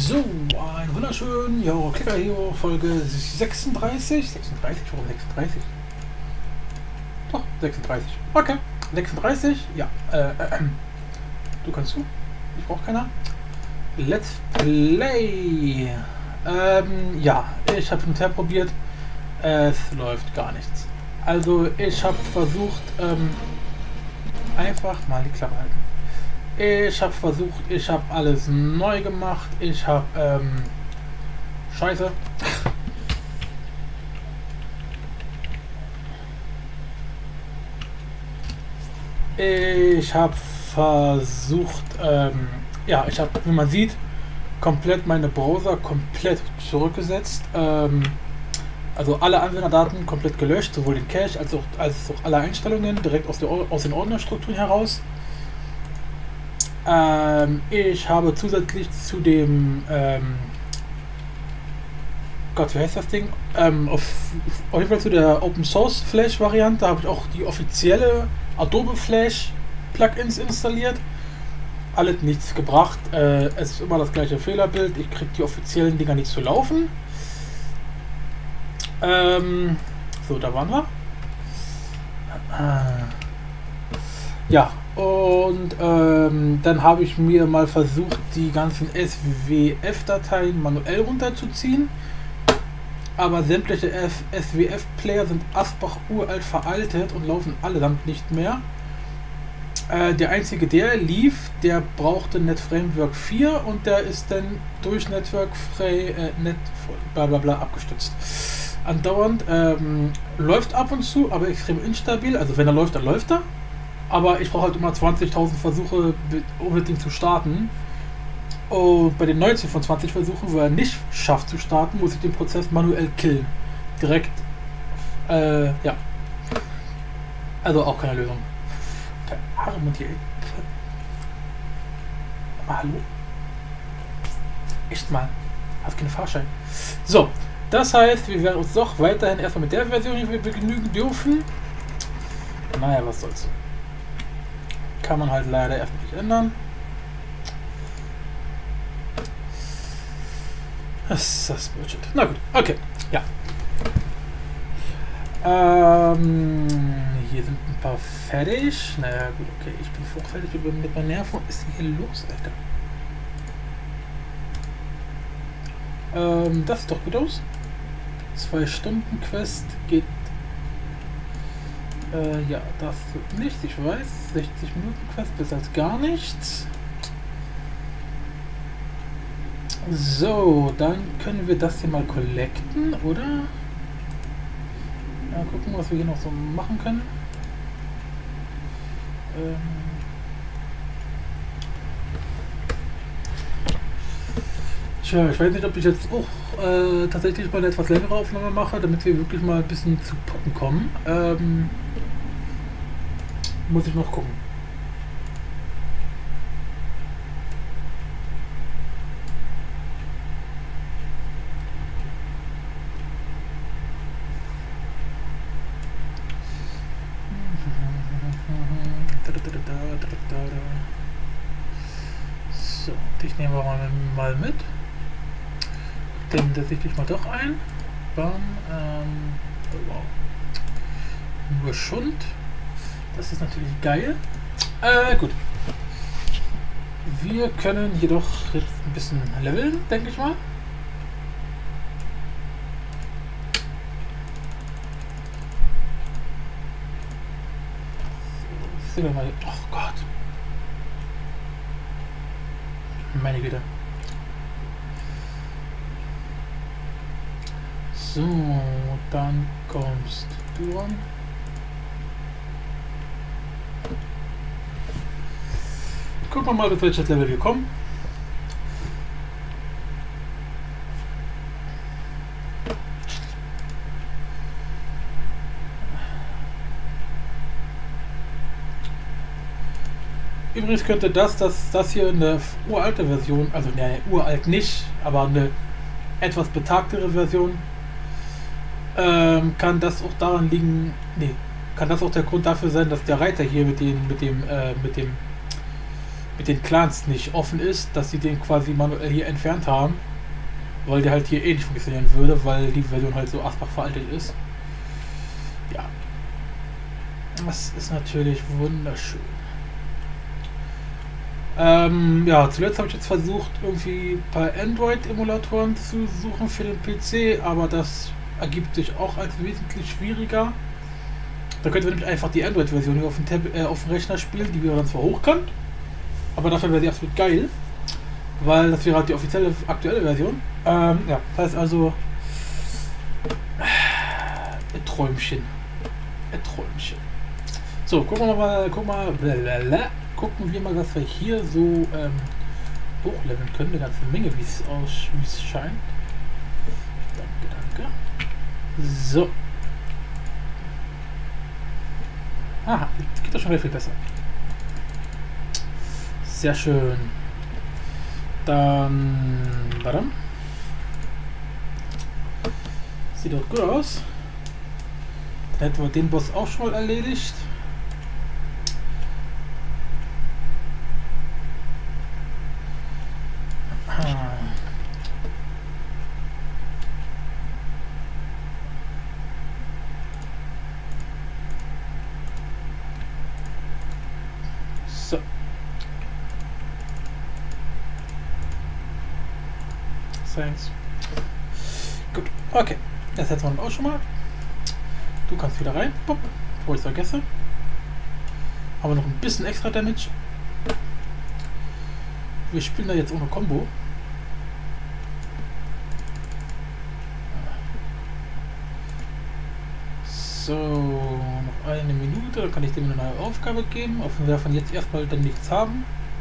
So, ein wunderschön, ja, Clicker Hero Folge 36. 36? Warum 36? Doch, 36. Okay, 36, ja. Du kannst zu? Ich brauche keiner. Let's Play. Ja, ich habe hinterher probiert. Es läuft gar nichts. Also, ich habe versucht, einfach mal die Klappe halten. Ich habe versucht, ich habe alles neu gemacht. Ich habe, Scheiße. Ich habe versucht, ja, ich habe, wie man sieht, komplett meine Browser komplett zurückgesetzt. Also alle Anwenderdaten komplett gelöscht, sowohl den Cache als auch alle Einstellungen direkt aus den Ordnerstrukturen heraus. Ich habe zusätzlich zu dem, Gott, wie heißt das Ding? Auf jeden Fall zu der Open Source Flash Variante habe ich auch die offizielle Adobe Flash Plugins installiert. Alles nichts gebracht. Es ist immer das gleiche Fehlerbild. Ich kriege die offiziellen Dinger nicht zu laufen. So, da waren wir. Ja, und dann habe ich mir mal versucht, die ganzen SWF-Dateien manuell runterzuziehen. Aber sämtliche SWF-Player sind Asbach uralt veraltet und laufen allesamt nicht mehr. Der einzige, der lief, der brauchte NetFramework 4 und der ist dann durch blablabla abgestützt. Andauernd läuft ab und zu, aber extrem instabil. Also wenn er läuft, dann läuft er. Aber ich brauche halt immer 20.000 Versuche, um das Ding zu starten. Und bei den 19 von 20 Versuchen, wo er nicht schafft zu starten, muss ich den Prozess manuell killen. Direkt. Ja. Also auch keine Lösung. Der arme die. Hallo? Echt mal. Hast keinen Fahrschein. So. Das heißt, wir werden uns doch weiterhin erstmal mit der Version hier begnügen dürfen. Naja, was soll's. Kann man halt leider erst nicht ändern. Das ist das Bullshit. Na gut, okay. Ja. Hier sind ein paar fertig. Naja, gut, okay. Ich bin hochfertig mit meinen Nerven. Was ist denn hier los, Alter? Das sieht doch gut aus. 2 Stunden Quest geht. Ja, das wird nichts, ich weiß. 60 Minuten Quest, besser als gar nichts. So, dann können wir das hier mal collecten, oder? Ja, gucken, was wir hier noch so machen können. Tja, ich weiß nicht, ob ich jetzt auch tatsächlich mal eine etwas längere Aufnahme mache, damit wir wirklich mal ein bisschen zu Potten kommen. Muss ich noch gucken. So, dich nehmen wir mal mit. Den setze ich dich mal doch ein. Bam, oh wow. Nur Schund. Das ist natürlich geil. Gut. Wir können jedoch jetzt ein bisschen leveln, denke ich mal. So, sehen wir mal. Oh Gott. Meine Güte. So, dann kommst du an. Gucken wir mal, bis welches Level wir kommen. Übrigens könnte das hier eine uralte Version, also ne, uralt nicht, aber eine etwas betagtere Version, kann das auch daran liegen, nee, kann das auch der Grund dafür sein, dass der Reiter hier mit dem mit den Clans nicht offen ist, dass sie den quasi manuell hier entfernt haben, weil der halt hier eh nicht funktionieren würde, weil die Version halt so achtfach veraltet ist. Ja. Das ist natürlich wunderschön. Ja, zuletzt habe ich jetzt versucht, irgendwie ein paar Android-Emulatoren zu suchen für den PC, aber das ergibt sich auch als wesentlich schwieriger. Da könnte man nämlich einfach die Android-Version hier auf dem Rechner spielen, die wäre dann zwar hochkant, aber dafür wäre sie absolut geil, weil das wäre halt die offizielle, aktuelle Version. Ja, das heißt also ein Träumchen. Ein Träumchen. So, gucken wir mal, gucken wir mal, was wir hier so hochleveln können. Eine ganze Menge, wie es scheint. Danke. So. Aha, geht doch schon wieder viel besser. Sehr schön. Dann. Warte. Sieht doch gut aus. Dann hätten wir den Boss auch schon mal erledigt. So. Thanks. Gut, okay. Das hätten wir auch schon mal. Du kannst wieder rein, Pop, bevor ich es vergesse. Haben wir noch ein bisschen extra Damage. Wir spielen da jetzt ohne Combo. So, noch eine Minute, dann kann ich dem eine neue Aufgabe geben. Auch wenn wir von jetzt erstmal dann nichts haben.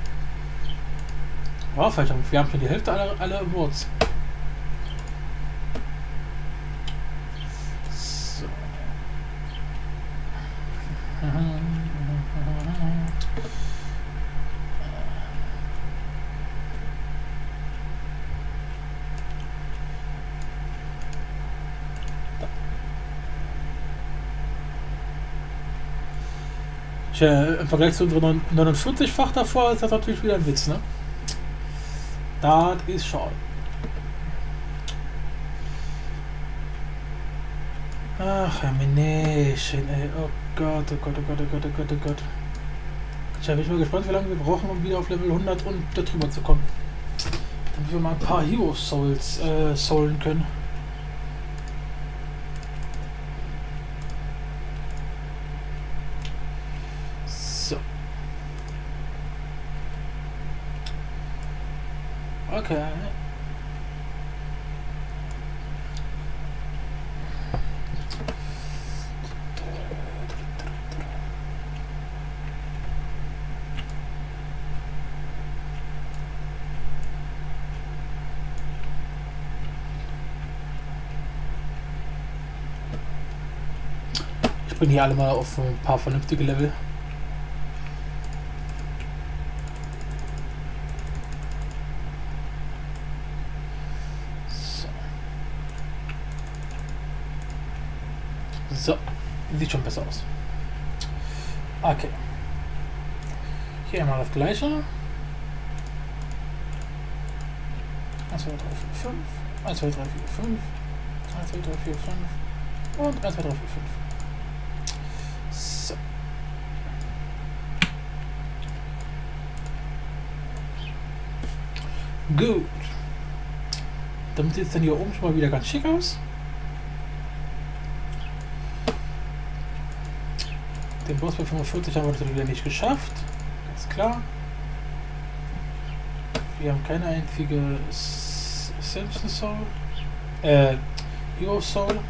Oh, vielleicht haben wir schon die Hälfte aller Awards. So. Im Vergleich zu unseren 49-fach davor ist das natürlich wieder ein Witz, ne? Das ist schade. Ach, Hermination, ey. Oh Gott, oh Gott, oh Gott, oh Gott, oh Gott, oh Gott. Ich bin mal gespannt, wie lange wir brauchen, um wieder auf Level 100 und darüber zu kommen. Damit wir mal ein paar Hero Souls soulen können. So. Okay. Ich bin hier alle mal auf ein paar vernünftige Level. So, sieht schon besser aus. Okay. Hier einmal das gleiche. 1, 2, 3, 4, 5. 1, 2, 3, 4, 5. 1, 2, 3, 4, 5. Und 1, 2, 3, 4, 5. So. Gut. Damit sieht es dann hier oben schon mal wieder ganz schick aus. Den Boss bei 45 haben wir das wieder nicht geschafft. Ganz klar. Wir haben keine einzige Ascension Soul. Hero Soul.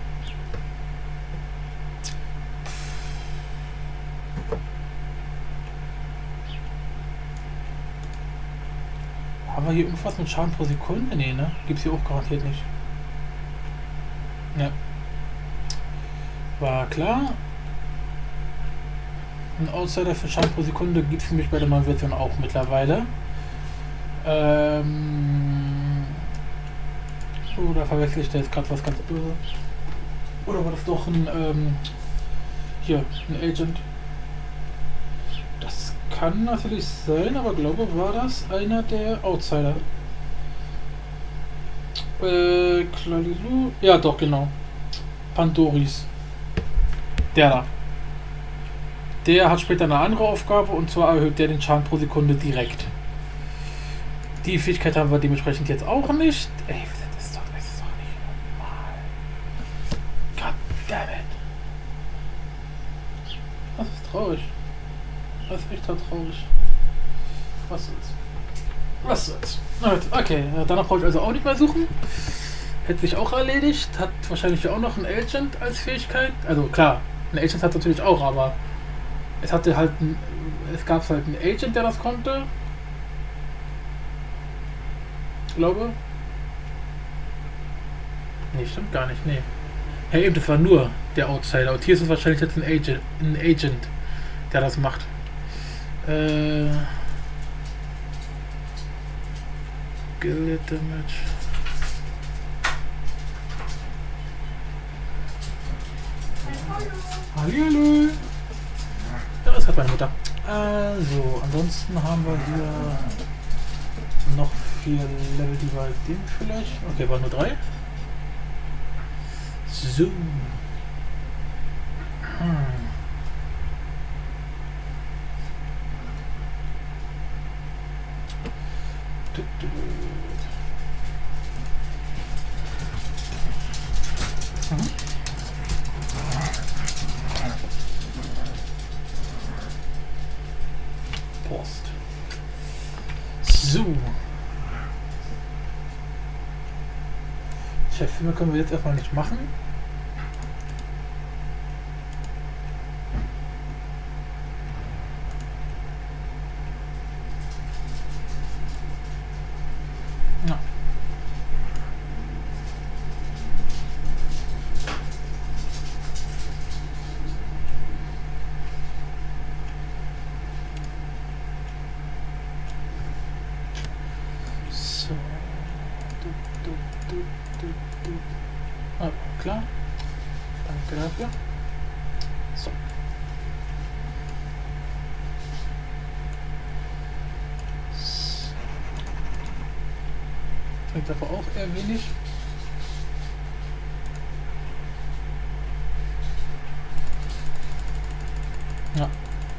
Haben wir hier irgendwas mit Schaden pro Sekunde? Nee, ne? Gibt's hier auch garantiert nicht. Ja. War klar. Ein Outsider für Schaden pro Sekunde gibt es nämlich bei der neuen Version auch mittlerweile. Oh, da verwechsel ich da jetzt gerade was ganz böse. Oder war das doch ein, hier, ein Agent? Das Kann natürlich sein, aber glaube, war das einer der Outsider. Klalilu. Ja, doch, genau. Pandoris. Der da. Der hat später eine andere Aufgabe und zwar erhöht der den Schaden pro Sekunde direkt. Die Fähigkeit haben wir dementsprechend jetzt auch nicht. Ey, das ist doch nicht normal. Goddammit. Das ist traurig. Das ist echt traurig. Was soll's? Was soll's? Okay, danach brauche ich also auch nicht mehr suchen. Hätte sich auch erledigt. Hat wahrscheinlich auch noch ein Agent als Fähigkeit. Also klar, ein Agent hat natürlich auch, aber es hatte halt es gab halt einen Agent, der das konnte. Ich glaube. Nee, stimmt gar nicht, nee. Ja eben, das war nur der Outsider. Und hier ist es wahrscheinlich jetzt ein Agent, der das macht. Skill Damage. Hallihallo. Ja, das hat meine Mutter. Also, ansonsten haben wir hier noch 4 Level, die wir dem vielleicht. Okay, waren nur 3. So. Post. So. Cheffilme können wir jetzt erstmal nicht machen. Ja. So. Ah, klar. Danke dafür. So. Bringt aber auch eher wenig. Ja.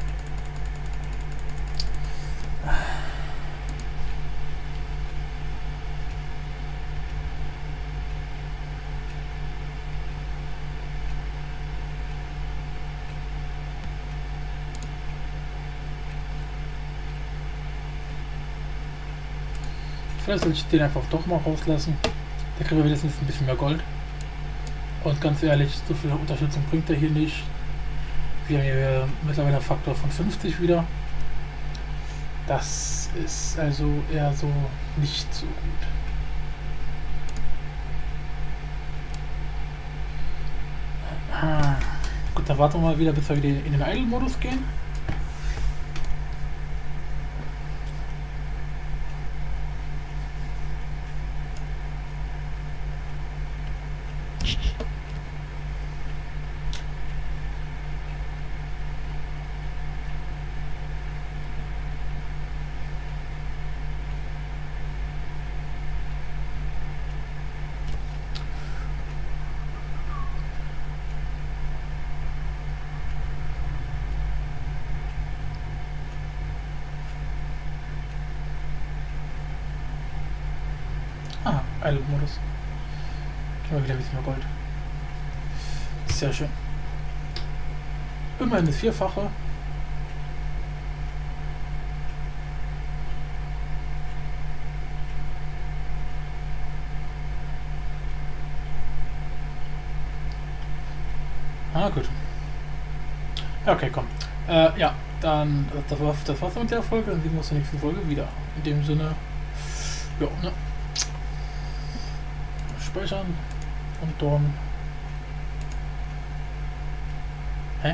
Vielleicht soll ich den einfach doch mal rauslassen. Da kriegen wir wenigstens ein bisschen mehr Gold. Und ganz ehrlich, so viel Unterstützung bringt er hier nicht. Wir haben hier mittlerweile einen Faktor von 50 wieder. Das ist also eher so nicht so gut. Gut, dann warten wir mal wieder, bis wir wieder in den Idle-Modus gehen. Ah, Idle-Modus. Kriegen wir wieder ein bisschen mehr Gold. Sehr schön. Immerhin das Vierfache. Ah, gut. Ja, okay, komm. Ja, dann, das war's mit der Folge. Dann sehen wir uns in der nächsten Folge wieder. In dem Sinne, ja, ne? Speichern und dann. Hä?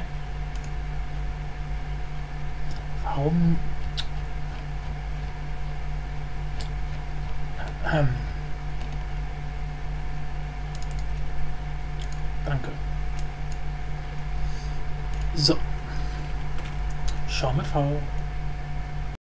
Warum? Danke. So. Schau mit V.